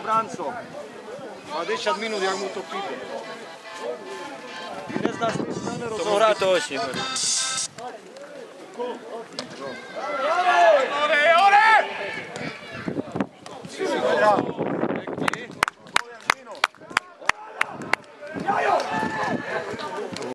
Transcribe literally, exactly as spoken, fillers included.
Branco. A desať minút, jak mu to príde. Ty neznáš tej strany rozohrať. To musí to oči.